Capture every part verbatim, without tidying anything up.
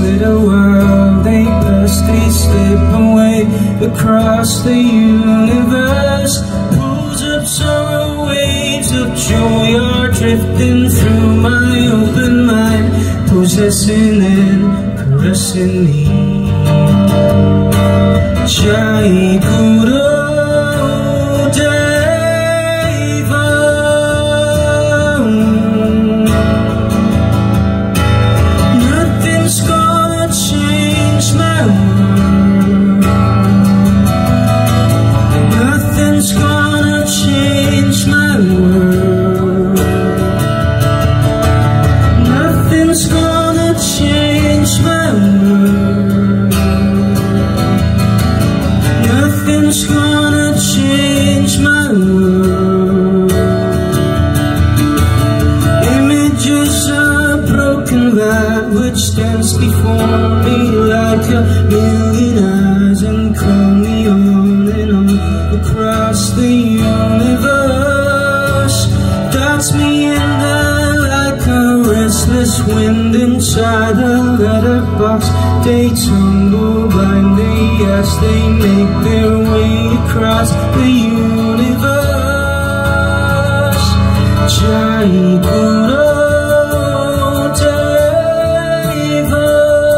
little world they pass, they slip away across the universe. Pulls up sorrow, waves of joy are drifting through my open mind, possessing and caressing me. Jai Guru Deva, nothing's gonna change my world. Nothing's gonna change my world. Nothing's gonna change my world. Nothing's gonna change my world. Images of broken light which stands before me like a million eyes and call me on and on across the universe. That's me in there like a restless wind inside a letterbox. They tumble blindly as they make their way across the universe. Jai Guru Deva,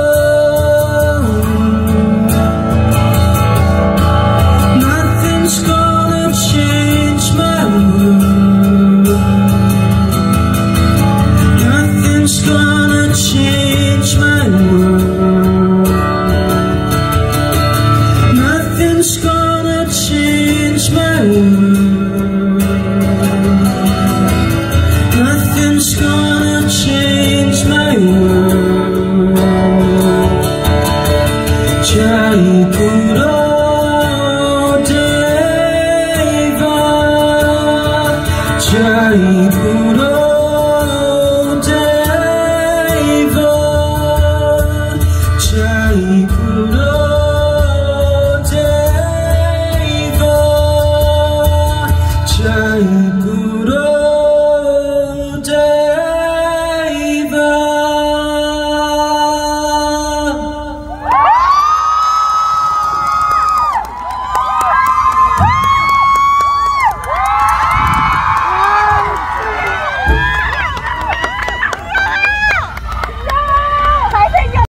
nothing's gonna change my world. Nothing's gonna change my world. Nothing's gonna change my world. Nothing's gonna change my world. Jai Guru Deva, Jai Guru